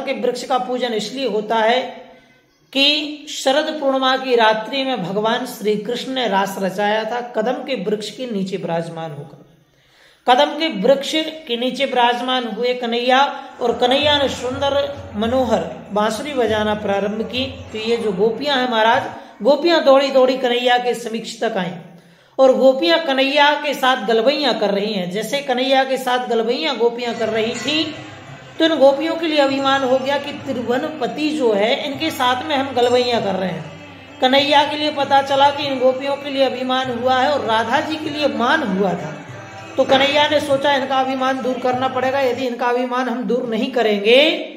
कदम के वृक्ष का पूजन इसलिए होता है कि शरद पूर्णिमा की रात्रि में भगवान श्री कृष्ण ने रास रचाया था कदम के वृक्ष के नीचे विराजमान होकर। कदम के वृक्ष के नीचे विराजमान हुए कन्हैया, और कन्हैया ने सुंदर मनोहर बांसुरी बजाना प्रारंभ की। तो ये जो गोपियां हैं महाराज, गोपियां दौड़ी दौड़ी कन्हैया के समीक्ष तक आई और गोपियां कन्हैया के साथ गलबैयां कर रही हैं। जैसे कन्हैया के साथ गलबैयां गोपियां कर रही थी तो इन गोपियों के लिए अभिमान हो गया कि त्रिभुवनपति जो है इनके साथ में हम गलबैयां कर रहे हैं। कन्हैया के लिए पता चला कि इन गोपियों के लिए अभिमान हुआ है और राधा जी के लिए मान हुआ था। तो कन्हैया ने सोचा इनका अभिमान दूर करना पड़ेगा, यदि इनका अभिमान हम दूर नहीं करेंगे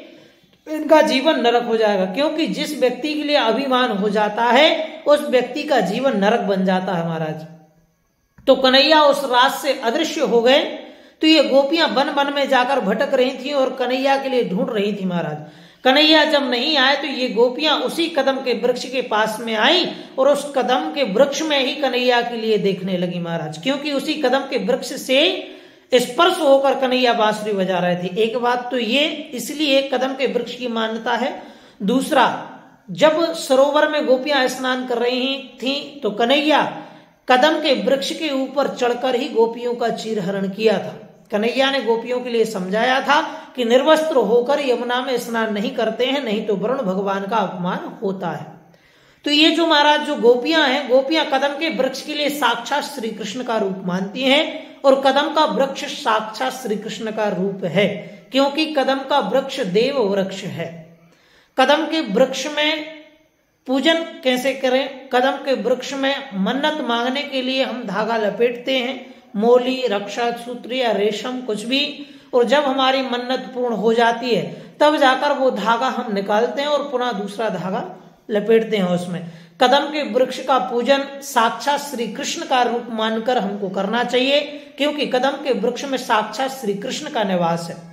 इनका जीवन नरक हो जाएगा। क्योंकि जिस व्यक्ति के लिए अभिमान हो जाता है उस व्यक्ति का जीवन नरक बन जाता है महाराज। तो कन्हैया उस रात से अदृश्य हो गए। तो ये गोपियां वन वन में जाकर भटक रही थी और कन्हैया के लिए ढूंढ रही थी महाराज। कन्हैया जब नहीं आए तो ये गोपियां उसी कदम के वृक्ष के पास में आई और उस कदम के वृक्ष में ही कन्हैया के लिए देखने लगी महाराज। क्योंकि उसी कदम के वृक्ष से स्पर्श होकर कन्हैया बांसुरी बजा रहे थे। एक बात तो ये इसलिए कदम के वृक्ष की मान्यता है। दूसरा, जब सरोवर में गोपियां स्नान कर रही थी तो कन्हैया कदम के वृक्ष के ऊपर चढ़कर ही गोपियों का चीरहरण किया था। कन्हैया ने गोपियों के लिए समझाया था कि निर्वस्त्र होकर यमुना में स्नान नहीं करते हैं, नहीं तो वरुण भगवान का अपमान होता है। तो ये जो महाराज जो गोपियां हैं, गोपियां कदम के वृक्ष के लिए साक्षात श्री कृष्ण का रूप मानती हैं और कदम का वृक्ष साक्षात श्री कृष्ण का रूप है। क्योंकि कदम का वृक्ष देव वृक्ष है। कदम के वृक्ष में पूजन कैसे करें? कदम के वृक्ष में मन्नत मांगने के लिए हम धागा लपेटते हैं, मोली, रक्षा सूत्र या रेशम कुछ भी, और जब हमारी मन्नत पूर्ण हो जाती है तब जाकर वो धागा हम निकालते हैं और पुनः दूसरा धागा लपेटते हैं उसमें। कदम के वृक्ष का पूजन साक्षात श्री कृष्ण का रूप मानकर हमको करना चाहिए, क्योंकि कदम के वृक्ष में साक्षात श्री कृष्ण का निवास है।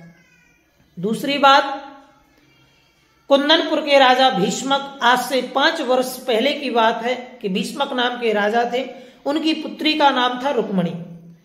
दूसरी बात, कुंदनपुर के राजा भीष्मक, आज से 5 वर्ष पहले की बात है कि भीष्मक नाम के राजा थे। उनकी पुत्री का नाम था रुक्मणी।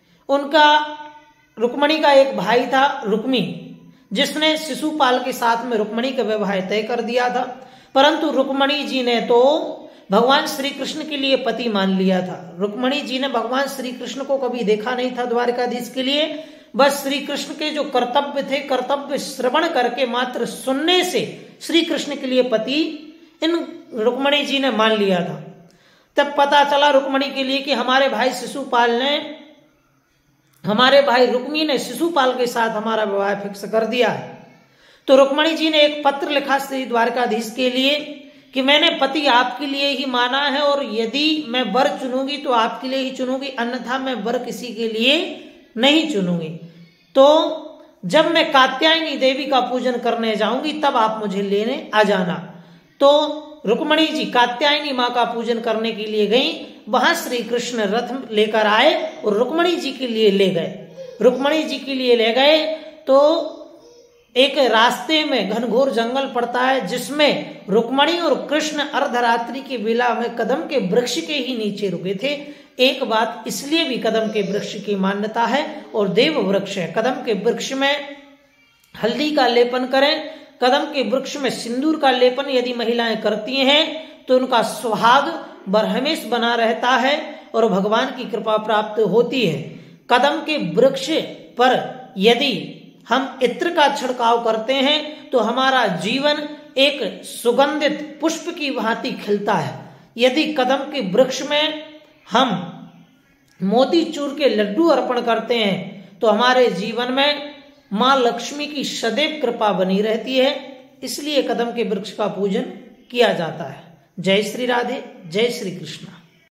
रुक्मणी का एक भाई था रुक्मी, जिसने शिशुपाल के साथ में रुक्मणी का विवाह तय कर दिया था। परंतु रुक्मणी जी ने तो भगवान श्री कृष्ण के लिए पति मान लिया था। रुक्मणी जी ने भगवान श्री कृष्ण को कभी देखा नहीं था द्वारकाधीश के लिए। बस श्री कृष्ण के जो कर्तव्य थे, कर्तव्य श्रवण करके मात्र सुनने से श्री कृष्ण के लिए पति इन रुक्मणी जी ने मान लिया था। तब पता चला रुक्मणी के लिए कि हमारे भाई रुक्मी ने शिशुपाल के साथ हमारा विवाह फिक्स कर दिया है। तो रुक्मणी जी ने एक पत्र लिखा श्री द्वारकाधीश के लिए कि मैंने पति आपके लिए ही माना है और यदि मैं वर चुनूंगी तो आपके लिए ही चुनूंगी, अन्यथा मैं वर किसी के लिए नहीं चुनूंगी। तो जब मैं कात्यायनी देवी का पूजन करने जाऊंगी तब आप मुझे लेने आ जाना। तो रुक्मणी जी कात्यायनी माँ का पूजन करने के लिए गई। वहां श्री कृष्ण रथ लेकर आए और रुक्मणी जी के लिए ले गए। रुक्मणी जी के लिए ले गए तो एक रास्ते में घनघोर जंगल पड़ता है, जिसमें रुक्मणी और कृष्ण अर्धरात्रि की बेला में कदम के वृक्ष के ही नीचे रुके थे। एक बात इसलिए भी कदम के वृक्ष की मान्यता है और देव वृक्ष है। कदम के वृक्ष में हल्दी का लेपन करें, कदम के वृक्ष में सिंदूर का लेपन यदि महिलाएं करती हैं तो उनका सुहाग बरहमेश बना रहता है और भगवान की कृपा प्राप्त होती है। कदम के वृक्ष पर यदि हम इत्र का छिड़काव करते हैं तो हमारा जीवन एक सुगंधित पुष्प की भांति खिलता है। यदि कदम के वृक्ष में हम मोतीचूर के लड्डू अर्पण करते हैं तो हमारे जीवन में मां लक्ष्मी की सदैव कृपा बनी रहती है। इसलिए कदम के वृक्ष का पूजन किया जाता है। जय श्री राधे, जय श्री कृष्ण।